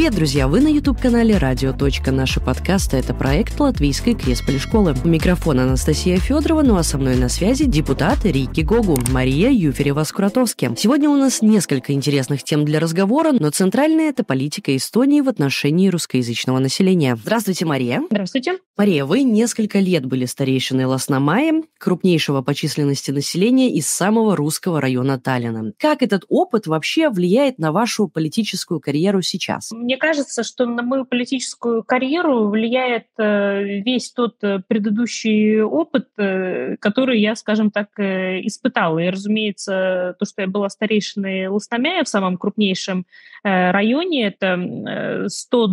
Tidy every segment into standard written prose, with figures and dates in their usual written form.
Привет, друзья! Вы на YouTube-канале «Радио. Наши подкасты». Это проект Латвийской Кресполи-школы. У микрофона Анастасия Федорова, ну а со мной на связи депутат Рики Гогу Мария Юферева-Скуратовски. Сегодня у нас несколько интересных тем для разговора, но центральная – это политика Эстонии в отношении русскоязычного населения. Здравствуйте, Мария. Здравствуйте. Мария, вы несколько лет были старейшиной Ласнамаи, крупнейшего по численности населения из самого русского района Таллина. Как этот опыт вообще влияет на вашу политическую карьеру сейчас? Мне кажется, что на мою политическую карьеру влияет весь тот предыдущий опыт, который я, скажем так, испытала. И, разумеется, то, что я была старейшиной Ласнамаи в самом крупнейшем районе, это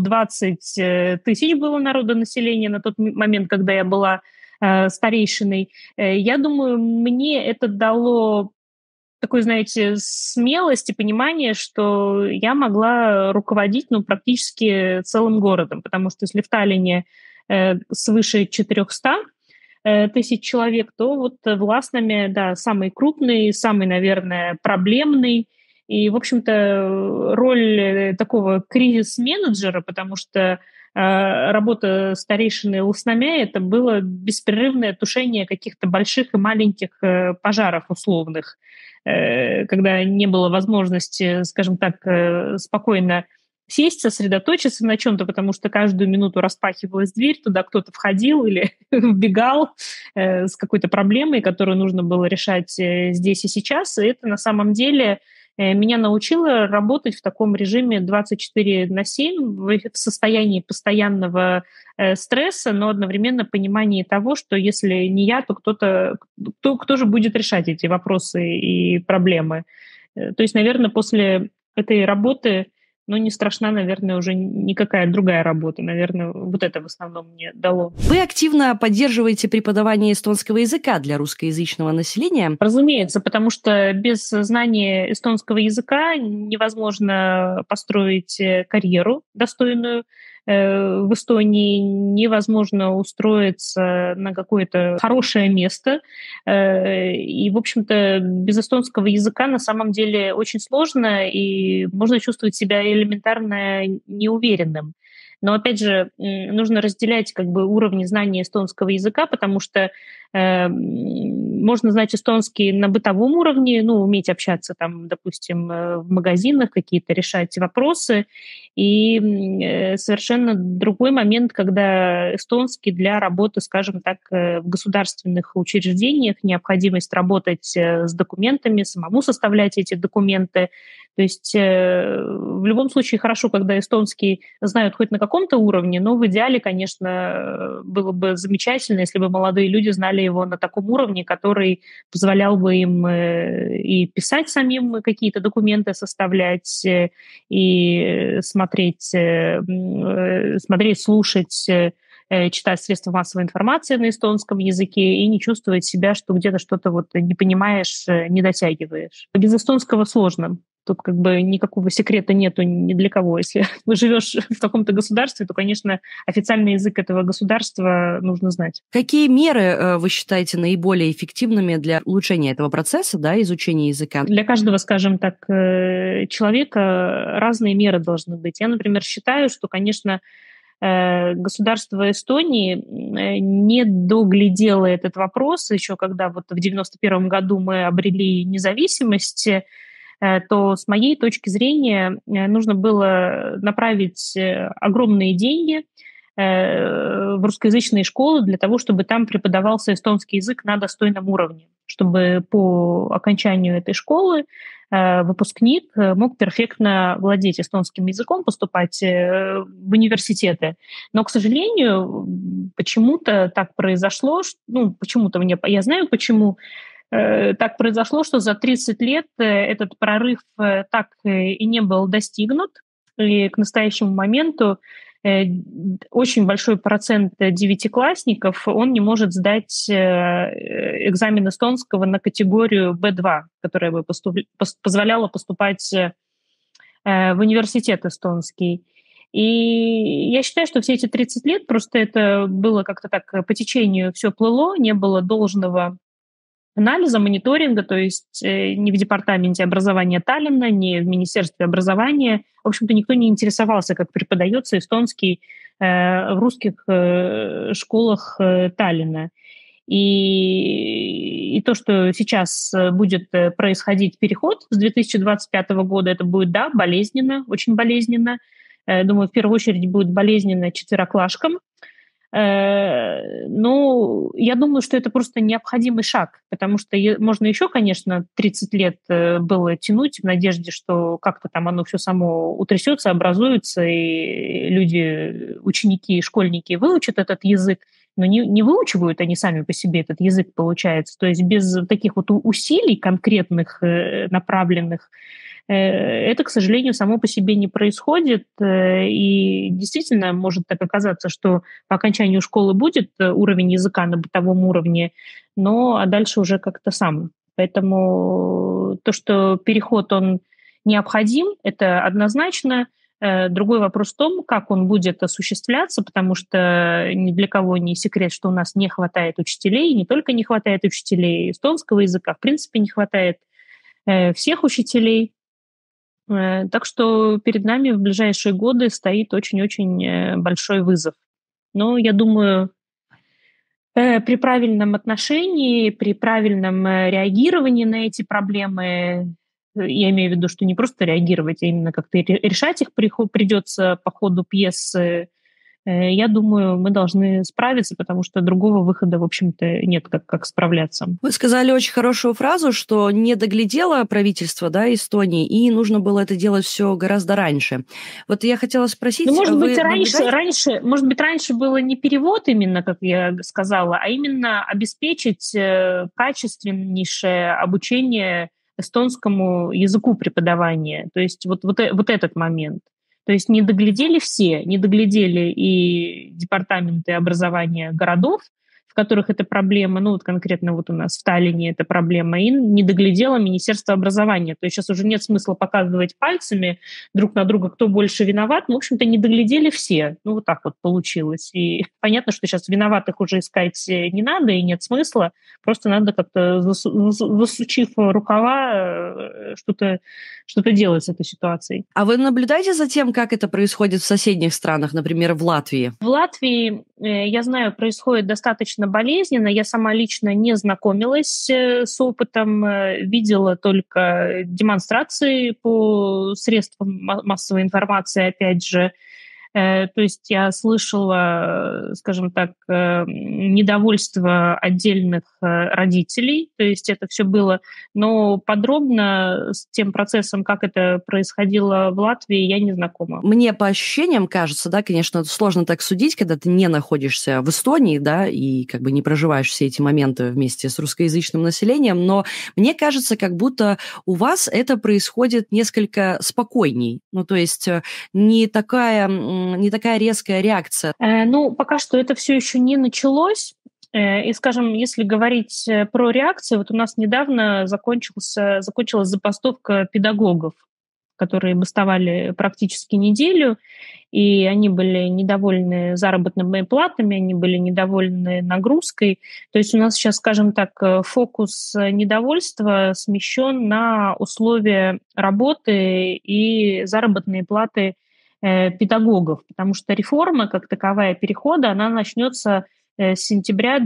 120 тысяч было народонаселения на тот момент, когда я была старейшиной. Я думаю, мне это дало такой, знаете, смелость и понимание, что я могла руководить практически целым городом, потому что если в Таллине свыше 400 тысяч человек, то вот в Ласнаме, да, самый крупный, самый, наверное, проблемный. И, в общем-то, роль такого кризис-менеджера, потому что работа старейшины Ласнамаи — это было беспрерывное тушение каких-то больших и маленьких пожаров условных, когда не было возможности, скажем так, спокойно сесть, сосредоточиться на чем-то, потому что каждую минуту распахивалась дверь, туда кто-то входил или вбегал с какой-то проблемой, которую нужно было решать здесь и сейчас. И это на самом деле меня научило работать в таком режиме 24/7, в состоянии постоянного стресса, но одновременно понимании того, что если не я, то кто же будет решать эти вопросы и проблемы. То есть, наверное, после этой работы не страшна, наверное, уже никакая другая работа. Наверное, вот это в основном мне дало. Вы активно поддерживаете преподавание эстонского языка для русскоязычного населения? Разумеется, потому что без знания эстонского языка невозможно построить карьеру достойную в Эстонии, невозможно устроиться на какое-то хорошее место. И, в общем-то, без эстонского языка на самом деле очень сложно, и можно чувствовать себя элементарно неуверенным. Но, опять же, нужно разделять уровни знания эстонского языка, потому что можно знать эстонский на бытовом уровне, уметь общаться там, допустим, в магазинах, какие-то решать вопросы. И совершенно другой момент, когда эстонский для работы, скажем так, в государственных учреждениях, необходимость работать с документами, самому составлять эти документы. То есть в любом случае хорошо, когда эстонский знают хоть на каком-то уровне, но в идеале, конечно, было бы замечательно, если бы молодые люди знали его на таком уровне, который позволял бы им и писать самим какие-то документы, составлять, и смотреть, слушать, читать средства массовой информации на эстонском языке и не чувствовать себя, что где-то что-то не понимаешь, не дотягиваешь. Без эстонского сложно. Тут никакого секрета нету ни для кого. Если живешь в каком-то государстве, то, конечно, официальный язык этого государства нужно знать. Какие меры вы считаете наиболее эффективными для улучшения этого процесса, изучения языка? Для каждого, скажем так, человека разные меры должны быть. Я, например, считаю, что, конечно, государство Эстонии не доглядело этот вопрос еще когда в 1991 году мы обрели независимость, то с моей точки зрения нужно было направить огромные деньги в русскоязычные школы для того, чтобы там преподавался эстонский язык на достойном уровне, чтобы по окончанию этой школы выпускник мог перфектно владеть эстонским языком, поступать в университеты. Но, к сожалению, почему-то так произошло, я знаю почему, так произошло, что за 30 лет этот прорыв так и не был достигнут, и к настоящему моменту очень большой процент девятиклассников, он не может сдать экзамен эстонского на категорию B2, которая бы позволяла поступать в университет эстонский. И я считаю, что все эти 30 лет просто это было как-то так по течению все плыло, не было должного анализа, мониторинга, то есть ни в департаменте образования Таллинна, ни в Министерстве образования, в общем-то, никто не интересовался, как преподается эстонский в русских школах Таллинна. И то, что сейчас будет происходить переход с 2025 года, это будет, да, болезненно, очень болезненно. Думаю, в первую очередь будет болезненно четвероклашкам. Но я думаю, что это просто необходимый шаг, потому что можно еще, конечно, 30 лет было тянуть в надежде, что как-то там оно все само утрясется, образуется, и люди, ученики, школьники выучат этот язык, но не выучивают они сами по себе этот язык, получается. То есть без таких вот усилий конкретных, направленных, это, к сожалению, само по себе не происходит. И действительно может так оказаться, что по окончанию школы будет уровень языка на бытовом уровне, но а дальше уже как-то сам. Поэтому то, что переход, он необходим, это однозначно. Другой вопрос в том, как он будет осуществляться, потому что ни для кого не секрет, что у нас не хватает учителей, не только не хватает учителей эстонского языка, в принципе, не хватает всех учителей. Так что перед нами в ближайшие годы стоит очень-очень большой вызов. Но я думаю, при правильном отношении, при правильном реагировании на эти проблемы, я имею в виду, что не просто реагировать, а именно как-то решать их придется по ходу пьесы, я думаю, мы должны справиться, потому что другого выхода, в общем-то, нет, как справляться. Вы сказали очень хорошую фразу, что не доглядело правительство, да, Эстонии, и нужно было это делать все гораздо раньше. Вот я хотела спросить... Ну, может быть, раньше было не перевод именно, как я сказала, а именно обеспечить качественнейшее обучение эстонскому языку преподавания. То есть вот этот момент. То есть не доглядели все, не доглядели и департаменты образования городов, в которых это проблема, ну вот конкретно вот у нас в Таллине это проблема, и не доглядело Министерство образования. То есть сейчас уже нет смысла показывать пальцами друг на друга, кто больше виноват. Ну, в общем-то, не доглядели все. Ну, вот так вот получилось. И понятно, что сейчас виноватых уже искать не надо и нет смысла. Просто надо как-то, засучив рукава, что-то делать с этой ситуацией. А вы наблюдаете за тем, как это происходит в соседних странах, например, в Латвии? В Латвии, я знаю, происходит достаточно болезненно. Я сама лично не знакомилась с опытом, видела только демонстрации по средствам массовой информации, опять же. То есть я слышала, скажем так, недовольство отдельных родителей, то есть это все было, но подробно с тем процессом, как это происходило в Латвии, я не знакома. Мне по ощущениям кажется, да, конечно, сложно так судить, когда ты не находишься в Эстонии, да, и как бы не проживаешь все эти моменты вместе с русскоязычным населением, но мне кажется, как будто у вас это происходит несколько спокойней, ну, то есть не такая резкая реакция. Ну, пока что это все еще не началось. И, скажем, если говорить про реакцию, вот у нас недавно закончилась забастовка педагогов, которые бастовали практически неделю, и они были недовольны заработными платами, они были недовольны нагрузкой. То есть у нас сейчас, скажем так, фокус недовольства смещен на условия работы и заработные платы педагогов, потому что реформа, как таковая перехода, она начнется с сентября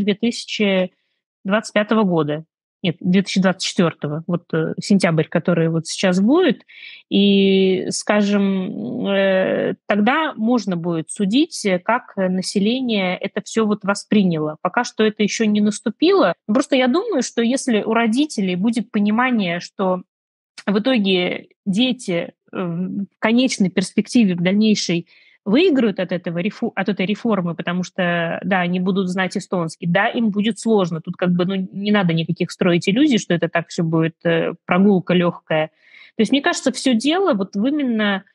2025 года. Нет, 2024, вот сентябрь, который вот сейчас будет, и, скажем, тогда можно будет судить, как население это все вот восприняло. Пока что это еще не наступило. Просто я думаю, что если у родителей будет понимание, что в итоге дети в конечной перспективе, в дальнейшей, выиграют от этой реформы, потому что, да, они будут знать эстонский, да, им будет сложно. Тут как бы не надо никаких строить иллюзий, что это так все будет прогулка легкая. То есть, мне кажется, все дело вот именно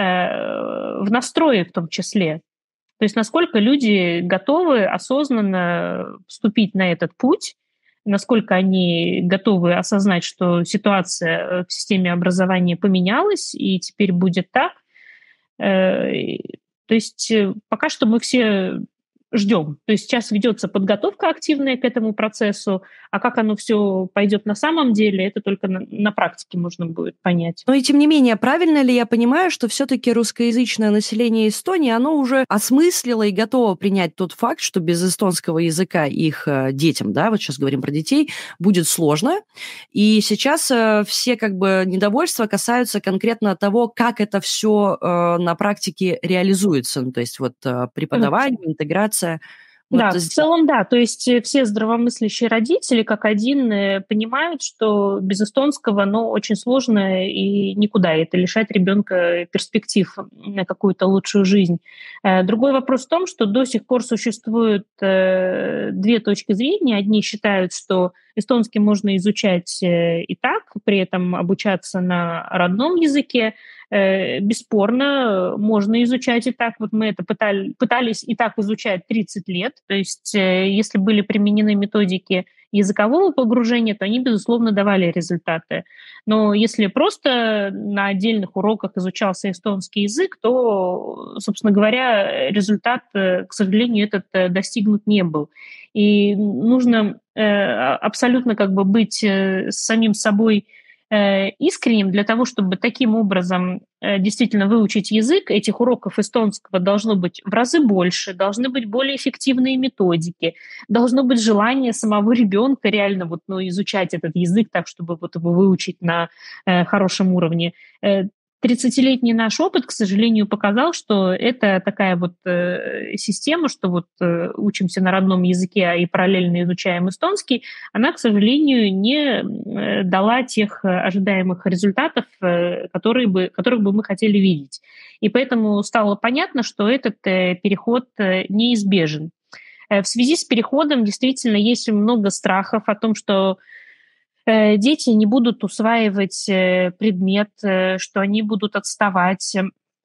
в настрое в том числе. То есть, насколько люди готовы осознанно вступить на этот путь, насколько они готовы осознать, что ситуация в системе образования поменялась, и теперь будет так. То есть пока что мы все ждем. То есть сейчас ведется подготовка активная к этому процессу, а как оно все пойдет на самом деле, это только на практике можно будет понять. Но и тем не менее, правильно ли я понимаю, что все-таки русскоязычное население Эстонии, оно уже осмыслило и готово принять тот факт, что без эстонского языка их детям, да, вот сейчас говорим про детей, будет сложно. И сейчас все как бы недовольства касаются конкретно того, как это все на практике реализуется. Ну, то есть вот преподавание, интеграция. Вот Да, в здесь. целом, да. То есть все здравомыслящие родители, как один, понимают, что без эстонского, очень сложно и никуда. И это лишает ребенка перспектив на какую-то лучшую жизнь. Другой вопрос в том, что до сих пор существуют две точки зрения. Одни считают, что эстонский можно изучать и так, при этом обучаться на родном языке. Бесспорно, можно изучать и так. Вот мы это пытались и так изучать 30 лет. То есть если были применены методики языкового погружения, то они, безусловно, давали результаты. Но если просто на отдельных уроках изучался эстонский язык, то, собственно говоря, результат, к сожалению, этот достигнут не был. И нужно абсолютно как бы быть с самим собой искренним для того, чтобы таким образом действительно выучить язык. Этих уроков эстонского должно быть в разы больше, должны быть более эффективные методики, должно быть желание самого ребенка реально изучать этот язык так, чтобы его выучить на хорошем уровне. 30-летний наш опыт, к сожалению, показал, что это такая система, что учимся на родном языке и параллельно изучаем эстонский, она, к сожалению, не дала тех ожидаемых результатов, которых бы мы хотели видеть. И поэтому стало понятно, что этот переход неизбежен. В связи с переходом действительно есть много страхов о том, что дети не будут усваивать предмет, что они будут отставать.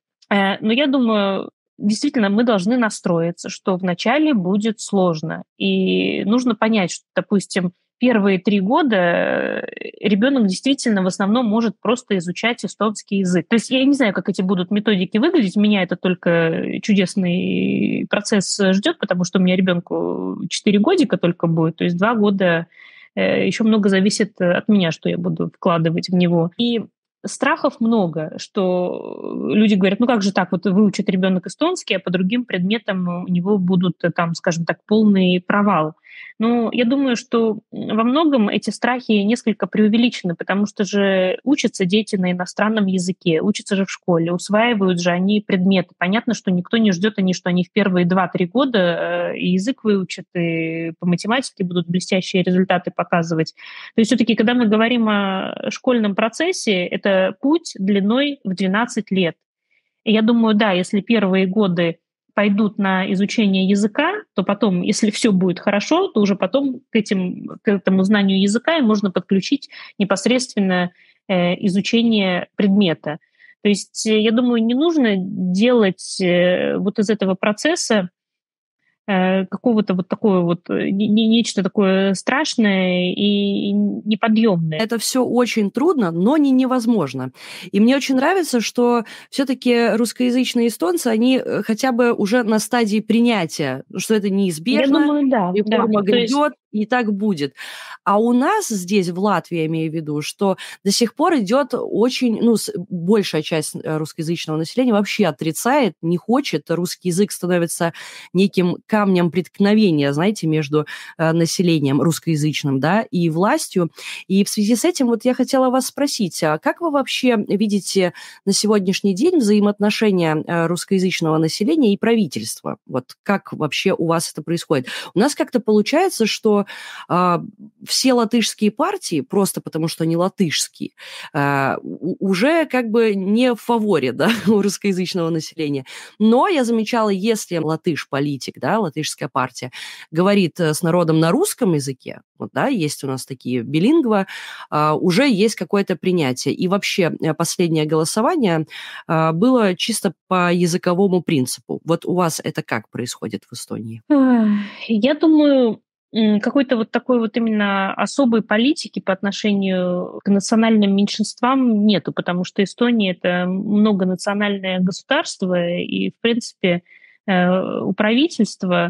Но я думаю, действительно, мы должны настроиться, что вначале будет сложно. И нужно понять, что, допустим, первые 3 года ребенок действительно в основном может просто изучать эстонский язык. То есть я не знаю, как эти будут методики выглядеть. Меня это только чудесный процесс ждет, потому что у меня ребенку 4 годика только будет, то есть 2 года еще много зависит от меня, что я буду вкладывать в него. И страхов много, что люди говорят, как же так, выучит ребенок эстонский, а по другим предметам у него будут, скажем так, полный провал. Но я думаю, что во многом эти страхи несколько преувеличены, потому что же учатся дети на иностранном языке, учатся же в школе, усваивают же они предметы. Понятно, что никто не ждет, что они в первые 2-3 года и язык выучат, и по математике будут блестящие результаты показывать. То есть все-таки, когда мы говорим о школьном процессе, это путь длиной в 12 лет. И я думаю, да, если первые годы пойдут на изучение языка, то потом, если все будет хорошо, то уже потом к этому знанию языка и можно подключить непосредственно изучение предмета. То есть, я думаю, не нужно делать из этого процесса какого-то такого нечто такое страшное и неподъемное. Это все очень трудно, но не невозможно. И мне очень нравится, что все-таки русскоязычные эстонцы, они хотя бы уже на стадии принятия, что это неизбежно, я думаю, да, реформа грядет, и так будет. А у нас здесь, в Латвии, я имею в виду, что до сих пор идет очень, большая часть русскоязычного населения вообще отрицает, не хочет. Русский язык становится неким камнем преткновения, знаете, между населением русскоязычным, да, и властью. И в связи с этим я хотела вас спросить, а как вы вообще видите на сегодняшний день взаимоотношения русскоязычного населения и правительства? Как вообще у вас это происходит? У нас как-то получается, что все латышские партии, просто потому что они латышские, уже как бы не в фаворе, да, у русскоязычного населения. Но я замечала, если латыш-политик, да, латышская партия, говорит с народом на русском языке, есть у нас такие билингва, уже есть какое-то принятие. И вообще последнее голосование было чисто по языковому принципу. У вас это как происходит в Эстонии? Я думаю, какой-то такой именно особой политики по отношению к национальным меньшинствам нету, потому что Эстония — это многонациональное государство, и, в принципе, у правительства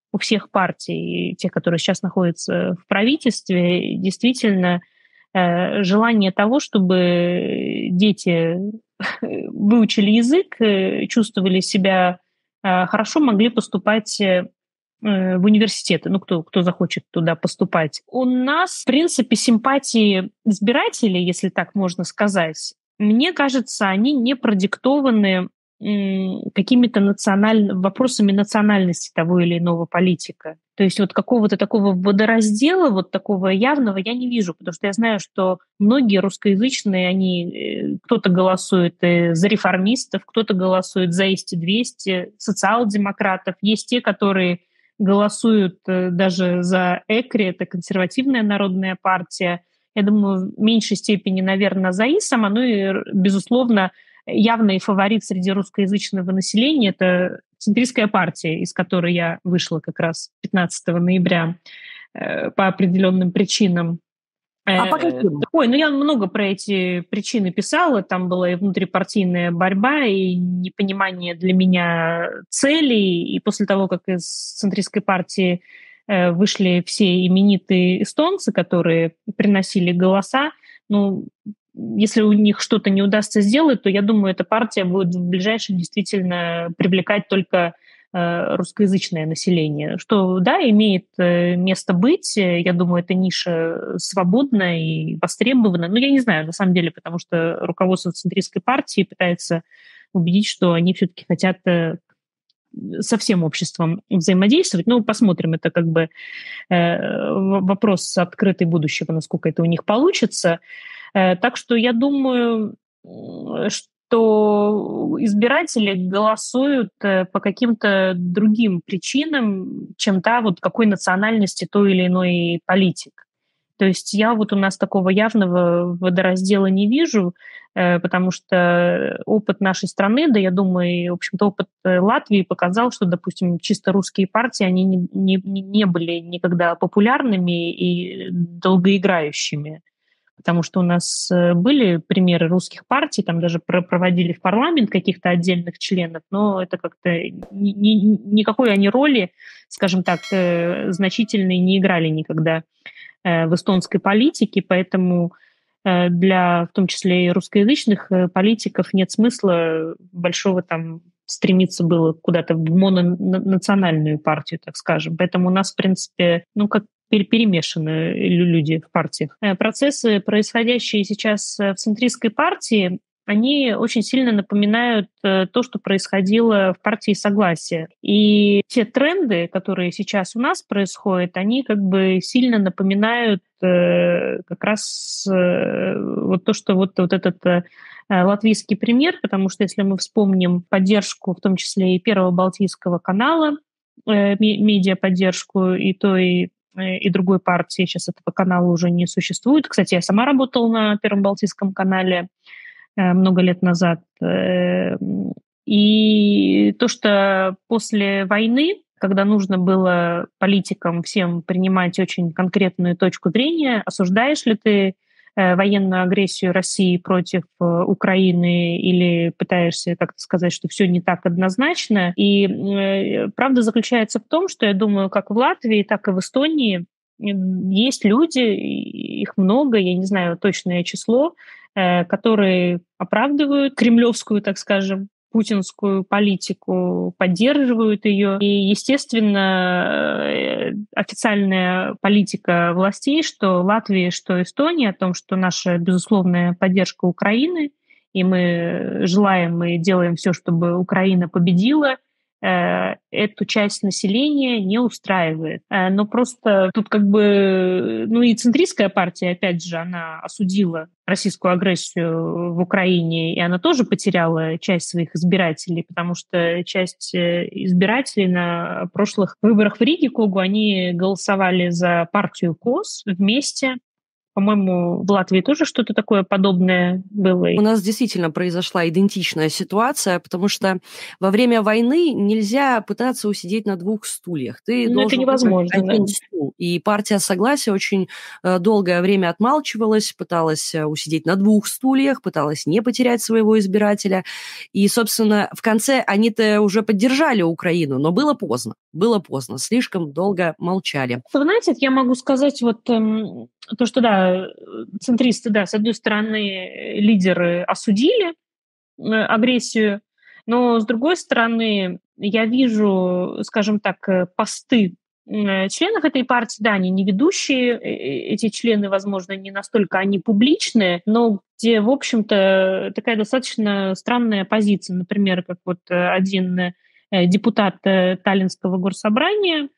у всех партий, тех, которые сейчас находятся в правительстве, действительно желание того, чтобы дети выучили язык, чувствовали себя хорошо, могли поступать в университеты, кто захочет туда поступать. У нас, в принципе, симпатии избирателей, если так можно сказать, мне кажется, они не продиктованы какими-то вопросами национальности того или иного политика. То есть вот какого-то такого водораздела, вот такого явного я не вижу, потому что я знаю, что многие русскоязычные, они кто-то голосует за реформистов, кто-то голосует за ИСТ-200, социал-демократов. Есть те, которые голосуют даже за ЭКРИ, это консервативная народная партия. Я думаю, в меньшей степени, наверное, за ИСАМа, ну и, безусловно, явный фаворит среди русскоязычного населения – это центристская партия, из которой я вышла как раз 15 ноября по определенным причинам. А по каким? Я много про эти причины писала. Там была и внутрипартийная борьба, и непонимание для меня целей. И после того, как из центристской партии вышли все именитые эстонцы, которые приносили голоса, если у них что-то не удастся сделать, то, я думаю, эта партия будет в ближайшем действительно привлекать только русскоязычное население, что, да, имеет место быть. Я думаю, эта ниша свободна и востребована. Я не знаю, на самом деле, потому что руководство центристской партии пытается убедить, что они все-таки хотят со всем обществом взаимодействовать. Посмотрим, это как бы вопрос открытый будущего, насколько это у них получится. Так что я думаю, что избиратели голосуют по каким-то другим причинам, чем какой национальности той или иной политик. То есть я у нас такого явного водораздела не вижу, потому что опыт нашей страны, да, я думаю, в общем-то, опыт Латвии показал, что, допустим, чисто русские партии, они не были никогда популярными и долгоиграющими. Потому что у нас были примеры русских партий, там даже проводили в парламент каких-то отдельных членов, но это как-то никакой они роли, скажем так, значительной не играли никогда в эстонской политике, поэтому для, в том числе и русскоязычных политиков, нет смысла большого стремиться было куда-то в мононациональную партию, так скажем. Поэтому у нас, в принципе, перемешаны люди в партиях. Процессы, происходящие сейчас в центристской партии, они очень сильно напоминают то, что происходило в партии Согласия. И те тренды, которые сейчас у нас происходят, они как бы сильно напоминают как раз то, что этот латвийский пример, потому что если мы вспомним поддержку, в том числе и Первого Балтийского канала, медиаподдержку и той, и другой партии, сейчас этого канала уже не существует. Кстати, я сама работала на Первом Балтийском канале много лет назад. И то, что после войны, когда нужно было политикам всем принимать очень конкретную точку зрения, осуждаешь ли ты военную агрессию России против Украины или пытаешься как-то сказать, что все не так однозначно. И правда заключается в том, что, я думаю, как в Латвии, так и в Эстонии есть люди, их много, я не знаю точное число, которые оправдывают кремлевскую, так скажем, путинскую политику, поддерживают ее. И, естественно, официальная политика властей, что Латвии, что Эстонии, о том, что наша безусловная поддержка Украины, и мы желаем и делаем все, чтобы Украина победила, эту часть населения не устраивает. Но просто тут как бы... и центристская партия, опять же, она осудила российскую агрессию в Украине, и она тоже потеряла часть своих избирателей, потому что часть избирателей на прошлых выборах в Риге, Когу, они голосовали за партию КОС вместе, По-моему, в Латвии тоже что-то такое подобное было. У нас действительно произошла идентичная ситуация, потому что во время войны нельзя пытаться усидеть на двух стульях. Ты Это должен выбрать невозможно, да. один стул. И партия Согласия очень долгое время отмалчивалась, пыталась усидеть на двух стульях, пыталась не потерять своего избирателя. И, собственно, в конце они-то уже поддержали Украину, но было поздно. Было поздно, слишком долго молчали. Вы знаете, я могу сказать то, что, да, центристы, да, с одной стороны, лидеры осудили агрессию, но, с другой стороны, я вижу, скажем так, посты членов этой партии, да, они не ведущие, эти члены, возможно, не настолько они публичные, но где, в общем-то, такая достаточно странная позиция. Например, как вот один депутат Таллинского горсобрания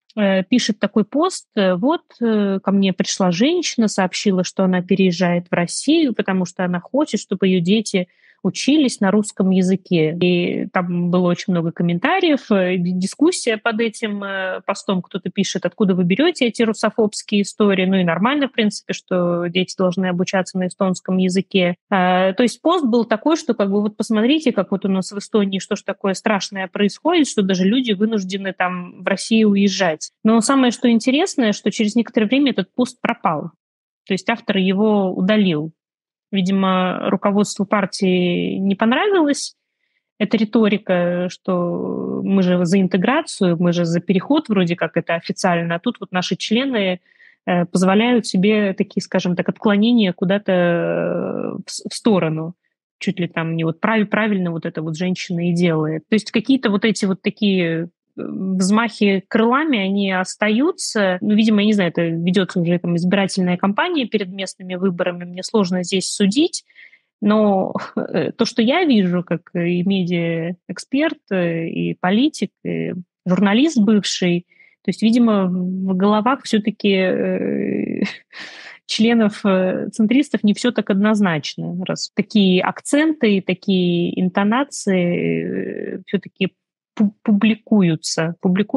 пишет такой пост: вот ко мне пришла женщина, сообщила, что она переезжает в Россию, потому что она хочет, чтобы ее дети учились на русском языке. И там было очень много комментариев, дискуссия под этим постом. Кто-то пишет, откуда вы берете эти русофобские истории. Ну и нормально, в принципе, что дети должны обучаться на эстонском языке. То есть пост был такой, что как бы вот посмотрите, как вот у нас в Эстонии, что ж такое страшное происходит, что даже люди вынуждены там в Россию уезжать. Но самое, что интересное, что через некоторое время этот пост пропал. То есть автор его удалил. Видимо, руководству партии не понравилась эта риторика, что мы же за интеграцию, мы же за переход, вроде как это официально, а тут вот наши члены позволяют себе такие, скажем так, отклонения куда-то в сторону. Чуть ли там не вот правильно вот эта вот женщина и делает. То есть какие-то вот эти вот такие взмахи крылами, они остаются. Ну, видимо, я не знаю, это ведется уже там избирательная кампания перед местными выборами, мне сложно здесь судить, но то, что я вижу, как и медиаэксперт, и политик, и журналист бывший, то есть, видимо, в головах все-таки членов центристов не все так однозначно, раз такие акценты, такие интонации все-таки публикуются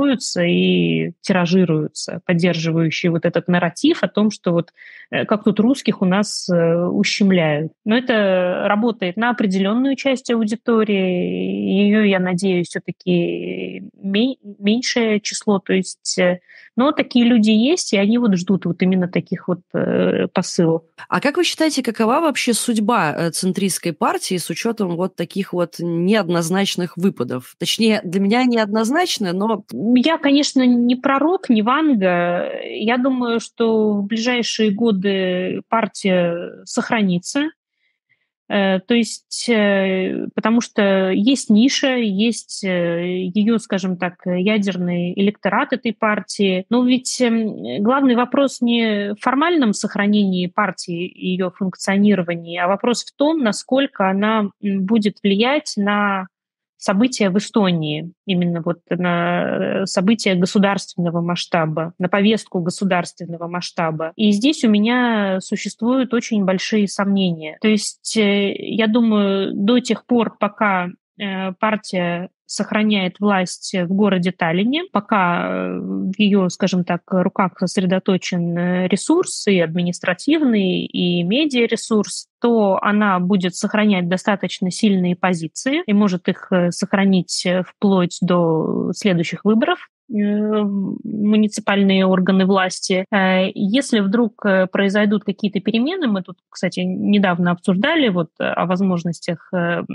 и тиражируются, поддерживающие вот этот нарратив о том, что вот как тут русских у нас ущемляют. Но это работает на определенную часть аудитории, ее, я надеюсь, все-таки меньшее число, то есть, но такие люди есть, и они вот ждут вот именно таких вот посылов. А как вы считаете, какова вообще судьба центристской партии с учетом вот таких вот неоднозначных выпадов? Точнее, для меня неоднозначно, но... Я, конечно, не пророк, не Ванга. Я думаю, что в ближайшие годы партия сохранится. То есть, потому что есть ниша, есть ее, скажем так, ядерный электорат этой партии. Но ведь главный вопрос не в формальном сохранении партии и ее функционировании, а вопрос в том, насколько она будет влиять на события в Эстонии, именно вот на события государственного масштаба, на повестку государственного масштаба. И здесь у меня существуют очень большие сомнения. То есть, я думаю, до тех пор, пока партия сохраняет власть в городе Таллине, пока в ее, скажем так, руках сосредоточен ресурс и административный, и медиаресурс, то она будет сохранять достаточно сильные позиции и может их сохранить вплоть до следующих выборов муниципальные органы власти. Если вдруг произойдут какие-то перемены, мы тут, кстати, недавно обсуждали вот о возможностях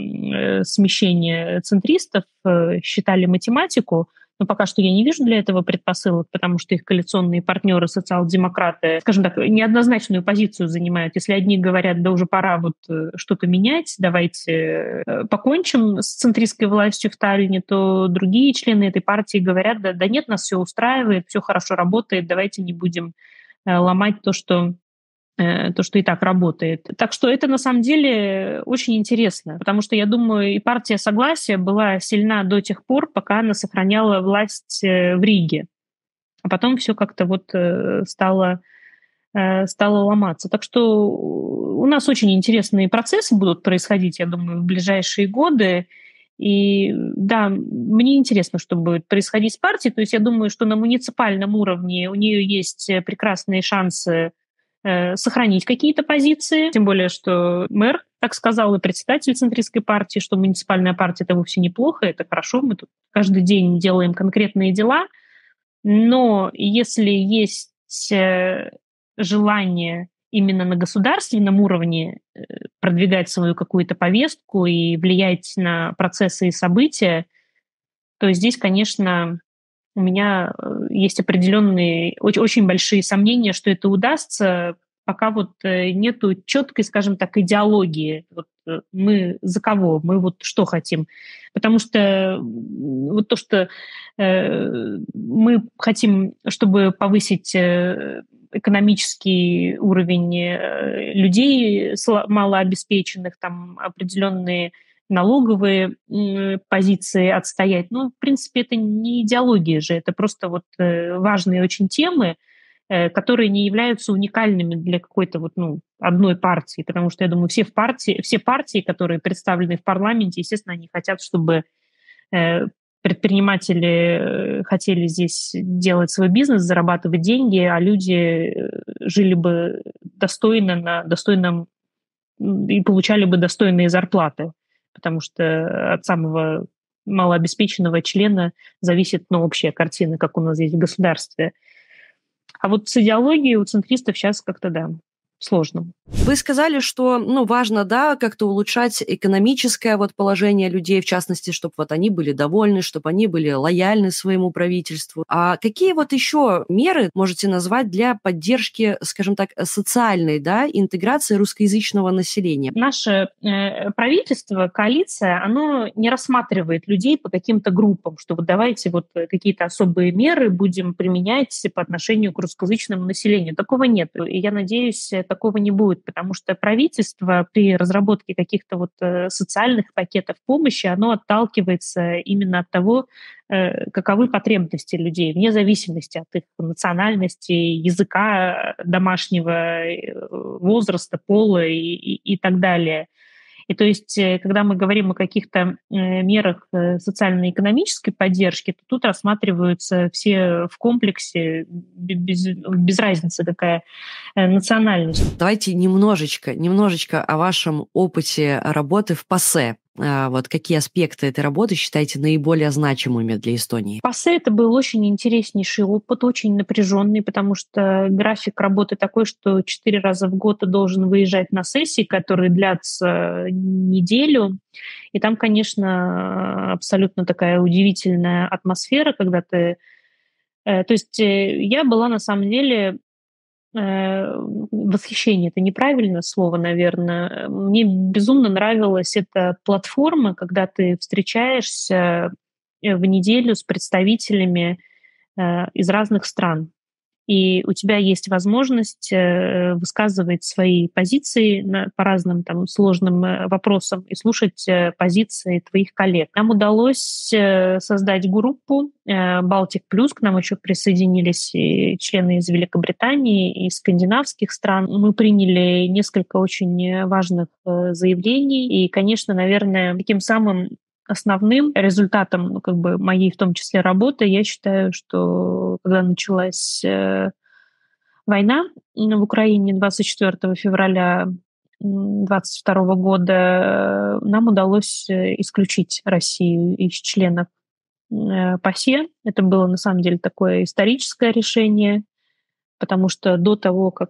смещения центристов, считали математику, но пока что я не вижу для этого предпосылок, потому что их коалиционные партнеры, социал-демократы, скажем так, неоднозначную позицию занимают. Если одни говорят, да уже пора вот что-то менять, давайте покончим с центристской властью в Таллине, то другие члены этой партии говорят, да нет, нас все устраивает, все хорошо работает, давайте не будем ломать то, что и так работает. Так что это на самом деле очень интересно, потому что, я думаю, и партия Согласия была сильна до тех пор, пока она сохраняла власть в Риге. А потом все как-то вот стало ломаться. Так что у нас очень интересные процессы будут происходить, я думаю, в ближайшие годы. И да, мне интересно, что будет происходить с партией. То есть я думаю, что на муниципальном уровне у нее есть прекрасные шансы сохранить какие-то позиции, тем более, что мэр так сказал, и председатель центристской партии, что муниципальная партия — это вовсе неплохо, это хорошо, мы тут каждый день делаем конкретные дела, но если есть желание именно на государственном уровне продвигать свою какую-то повестку и влиять на процессы и события, то здесь, конечно, у меня есть определенные, очень большие сомнения, что это удастся, пока вот нету четкой, скажем так, идеологии. Вот мы за кого, мы вот что хотим. Потому что вот то, что мы хотим, чтобы повысить экономический уровень людей малообеспеченных, там определенные налоговые позиции отстоять. Ну, в принципе, это не идеология же, это просто вот важные очень темы, которые не являются уникальными для какой-то вот, одной партии, потому что, я думаю, все партии, которые представлены в парламенте, естественно, они хотят, чтобы предприниматели хотели здесь делать свой бизнес, зарабатывать деньги, а люди жили бы достойно, на достойном и получали бы достойные зарплаты, потому что от самого малообеспеченного члена зависит общая картина, как у нас здесь в государстве. А вот с идеологией у центристов сейчас как-то, да, сложно. Вы сказали, что, важно, да, как-то улучшать экономическое вот положение людей, в частности, чтобы вот они были довольны, чтобы они были лояльны своему правительству. А какие вот еще меры можете назвать для поддержки, скажем так, социальной, да, интеграции русскоязычного населения? Наше правительство, коалиция, оно не рассматривает людей по каким-то группам, что вот давайте вот какие-то особые меры будем применять по отношению к русскоязычному населению. Такого нет. И я надеюсь, такого не будет, потому что правительство при разработке каких-то вот социальных пакетов помощи, оно отталкивается именно от того, каковы потребности людей, вне зависимости от их национальности, языка домашнего, возраста, пола и так далее. И то есть, когда мы говорим о каких-то мерах социально-экономической поддержки, то тут рассматриваются все в комплексе, без разницы, какая национальность. Давайте немножечко о вашем опыте работы в ПАСЕ. Вот какие аспекты этой работы считаете наиболее значимыми для Эстонии? ПАСЕ это был очень интереснейший опыт, очень напряженный, потому что график работы такой, что 4 раза в год ты должен выезжать на сессии, которые длятся неделю. И там, конечно, абсолютно такая удивительная атмосфера, когда ты... То есть я была на самом деле... Восхищение — это неправильное слово, наверное. Мне безумно нравилась эта платформа, когда ты встречаешься в неделю с представителями из разных стран. И у тебя есть возможность высказывать свои позиции по разным там сложным вопросам и слушать позиции твоих коллег. Нам удалось создать группу «Балтик Плюс». К нам еще присоединились и члены из Великобритании и скандинавских стран. Мы приняли несколько очень важных заявлений. И, конечно, наверное, таким самым основным результатом моей, в том числе, работы, я считаю, что когда началась война в Украине 24 февраля 2022 года, нам удалось исключить Россию из членов ПАСЕ. Это было, на самом деле, такое историческое решение, потому что до того, как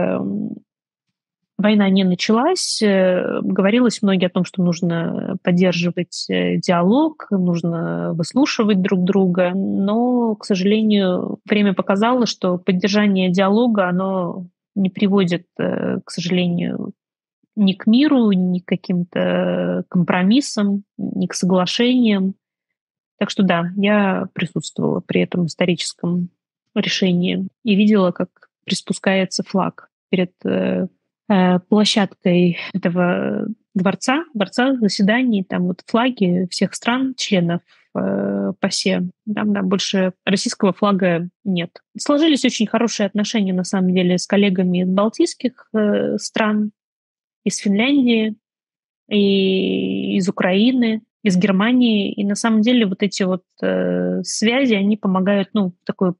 война не началась, говорилось многие о том, что нужно поддерживать диалог, нужно выслушивать друг друга. Но, к сожалению, время показало, что поддержание диалога, оно не приводит, к сожалению, ни к миру, ни к каким-то компромиссам, ни к соглашениям. Так что да, я присутствовала при этом историческом решении и видела, как приспускается флаг перед площадкой этого дворца заседаний, там вот флаги всех стран, членов ПАСЕ. Там, да, больше российского флага нет. Сложились очень хорошие отношения, на самом деле, с коллегами из балтийских стран, из Финляндии, и из Украины, из Германии. И на самом деле вот эти вот связи, они помогают, такой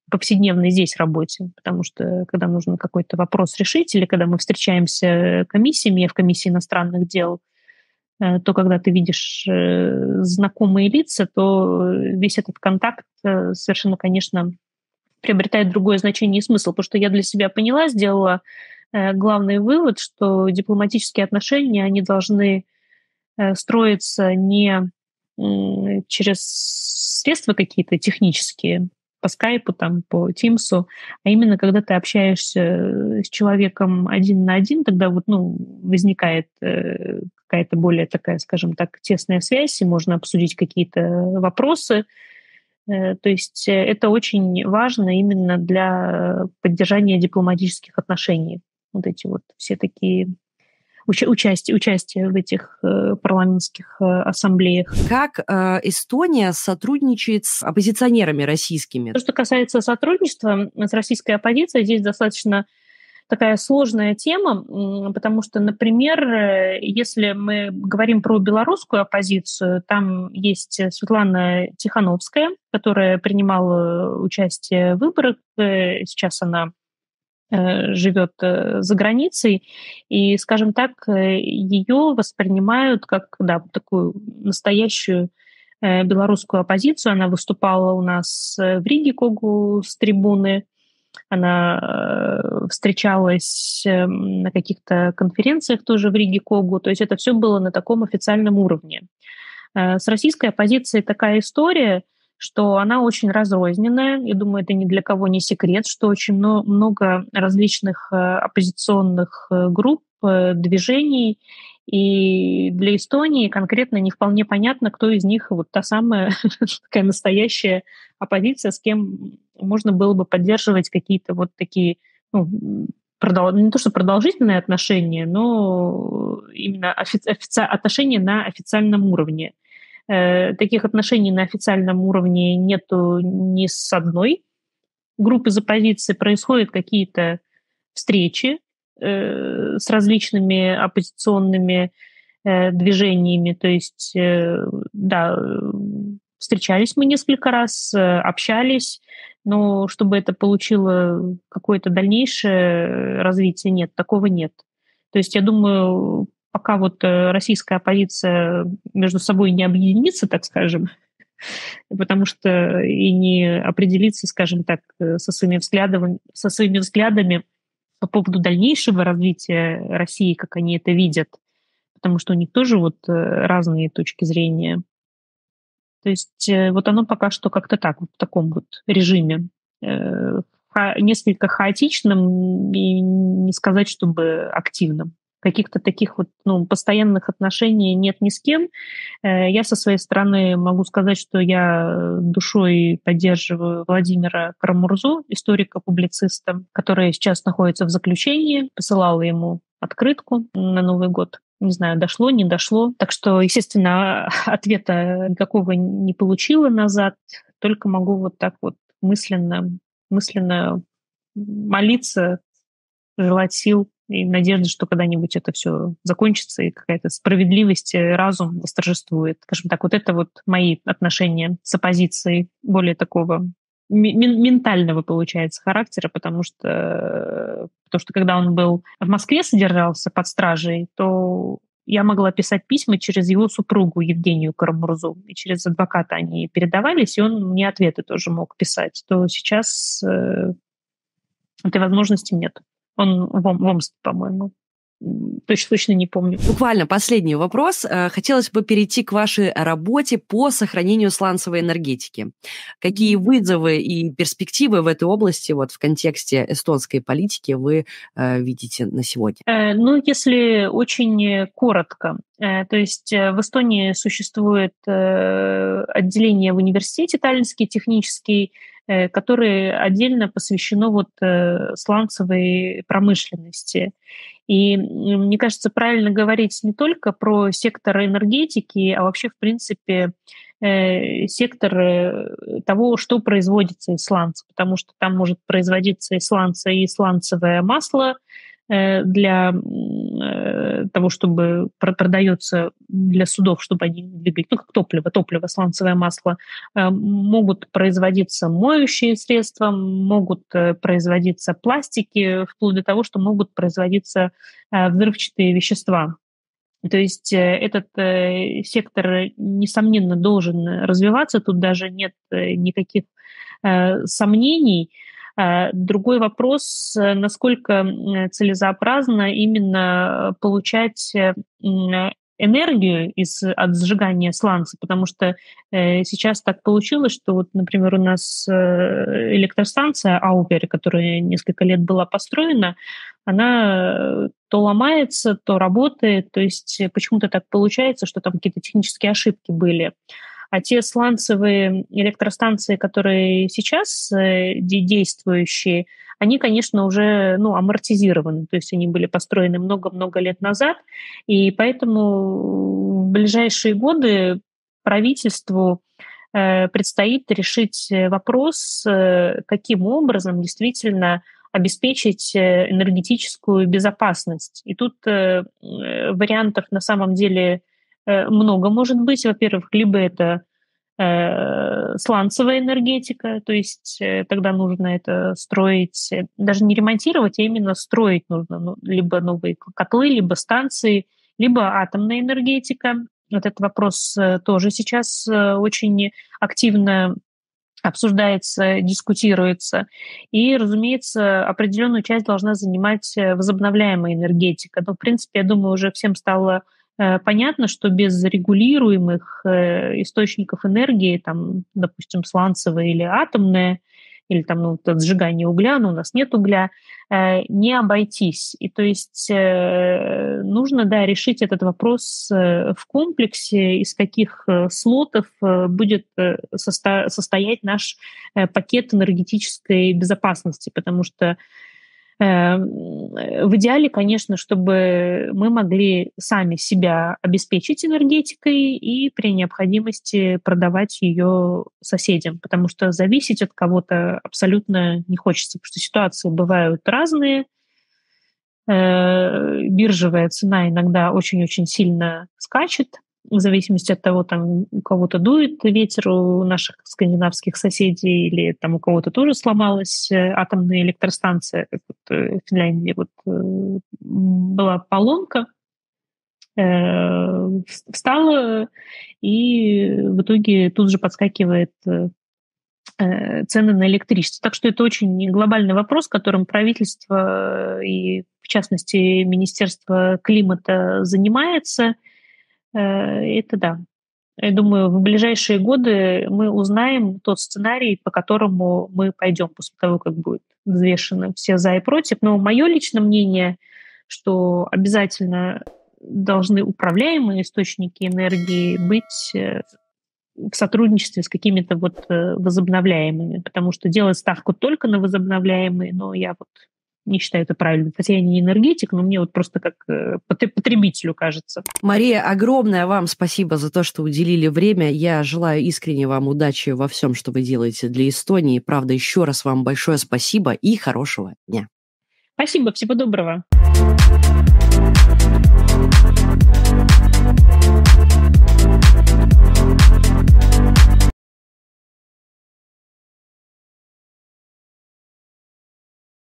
повседневной здесь работе, потому что когда нужно какой-то вопрос решить или когда мы встречаемся комиссиями, я в комиссии иностранных дел, то когда ты видишь знакомые лица, то весь этот контакт совершенно, конечно, приобретает другое значение и смысл. Потому что я для себя поняла, сделала главный вывод, что дипломатические отношения, они должны строиться не через средства какие-то технические, по скайпу, там, по Тимсу, а именно когда ты общаешься с человеком один на один, тогда вот, возникает какая-то более такая, скажем так, тесная связь, и можно обсудить какие-то вопросы. То есть это очень важно именно для поддержания дипломатических отношений. Вот эти вот все такие участие в этих парламентских ассамблеях. Как Эстония сотрудничает с оппозиционерами российскими? То, что касается сотрудничества с российской оппозицией, здесь достаточно такая сложная тема, потому что, например, если мы говорим про белорусскую оппозицию, там есть Светлана Тихановская, которая принимала участие в выборах. Сейчас она живет за границей, и, скажем так, ее воспринимают как такую настоящую белорусскую оппозицию. Она выступала у нас в Риге Когу с трибуны, она встречалась на каких-то конференциях тоже в Риге Когу, то есть это все было на таком официальном уровне. С российской оппозицией такая история, что она очень разрозненная. Я думаю, это ни для кого не секрет, что очень много различных оппозиционных групп, движений. И для Эстонии конкретно не вполне понятно, кто из них вот та самая такая настоящая оппозиция, с кем можно было бы поддерживать какие-то вот такие, не то что продолжительные отношения, но именно отношения на официальном уровне. Таких отношений на официальном уровне нету ни с одной группы из оппозиции. Происходят какие-то встречи с различными оппозиционными движениями. То есть, встречались мы несколько раз, общались, но чтобы это получило какое-то дальнейшее развитие, нет, такого нет. То есть, я думаю, пока вот российская оппозиция между собой не объединится, так скажем, потому что и не определится, скажем так, со своими взглядами по поводу дальнейшего развития России, как они это видят, потому что у них тоже вот разные точки зрения. То есть вот оно пока что как-то так, вот в таком вот режиме, несколько хаотичным и не сказать, чтобы активным. Каких-то таких вот постоянных отношений нет ни с кем. Я со своей стороны могу сказать, что я душой поддерживаю Владимира Карамурзу, историка-публициста, который сейчас находится в заключении. Посылала ему открытку на Новый год. Не знаю, дошло, не дошло. Так что, естественно, ответа никакого не получила назад. Только могу вот так вот мысленно молиться, желать сил и надежды, что когда-нибудь это все закончится, и какая-то справедливость, разум восторжествует. Скажем так, вот это вот мои отношения с оппозицией более такого ментального, получается, характера, потому что когда он был в Москве, содержался под стражей, то я могла писать письма через его супругу Евгению Карамурзу, и через адвоката они передавались, и он мне ответы тоже мог писать. То сейчас этой возможности нет. Он в Омске, по-моему. Точно не помню. Буквально последний вопрос. Хотелось бы перейти к вашей работе по сохранению сланцевой энергетики. Какие вызовы и перспективы в этой области вот в контексте эстонской политики вы видите на сегодня? Если очень коротко. То есть в Эстонии существует отделение в университете Таллинский технический, которое отдельно посвящено сланцевой промышленности. И мне кажется, правильно говорить не только про сектор энергетики, а вообще, в принципе, сектор того, что производится из сланца, потому что там может производиться из сланца и сланцевое масло, для того, чтобы продается для судов, чтобы они двигали, как топливо, сланцевое масло. Могут производиться моющие средства, могут производиться пластики, вплоть до того, что могут производиться взрывчатые вещества. То есть этот сектор, несомненно, должен развиваться, тут даже нет никаких сомнений. Другой вопрос, насколько целесообразно именно получать энергию от сжигания сланца, потому что сейчас так получилось, что вот, например, у нас электростанция Аупер, которая несколько лет была построена, она то ломается, то работает, то есть почему-то так получается, что там какие-то технические ошибки были. А те сланцевые электростанции, которые сейчас действующие, они, конечно, уже амортизированы. То есть они были построены много-много лет назад. И поэтому в ближайшие годы правительству предстоит решить вопрос, каким образом действительно обеспечить энергетическую безопасность. И тут вариантов на самом деле много может быть. Во-первых, либо это сланцевая энергетика, то есть тогда нужно это строить, даже не ремонтировать, а именно строить нужно либо новые котлы, либо станции, либо атомная энергетика. Вот этот вопрос тоже сейчас очень активно обсуждается, дискутируется. И, разумеется, определенную часть должна занимать возобновляемая энергетика. Но, в принципе, я думаю, уже всем стало понятно, что без регулируемых источников энергии, там, допустим, сланцевая или атомная, или там сжигание угля, но у нас нет угля, не обойтись. И то есть нужно, решить этот вопрос в комплексе, из каких слотов будет состоять наш пакет энергетической безопасности, потому что в идеале, конечно, чтобы мы могли сами себя обеспечить энергетикой и при необходимости продавать ее соседям, потому что зависеть от кого-то абсолютно не хочется, потому что ситуации бывают разные. Биржевая цена иногда очень-очень сильно скачет, в зависимости от того, там у кого-то дует ветер, у наших скандинавских соседей, или там у кого-то тоже сломалась атомная электростанция, как вот в Финляндии была поломка, встала, и в итоге тут же подскакивает цены на электричество. Так что это очень глобальный вопрос, которым правительство и, в частности, Министерство климата занимается. Это да. Я думаю, в ближайшие годы мы узнаем тот сценарий, по которому мы пойдем после того, как будет взвешены все за и против. Но мое личное мнение, что обязательно должны управляемые источники энергии быть в сотрудничестве с какими-то возобновляемыми, потому что делать ставку только на возобновляемые, я не считаю это правильным. Хотя я не энергетик, но мне просто как потребителю кажется. Мария, огромное вам спасибо за то, что уделили время. Я желаю искренне вам удачи во всем, что вы делаете для Эстонии. Правда, еще раз вам большое спасибо и хорошего дня. Спасибо, всего доброго.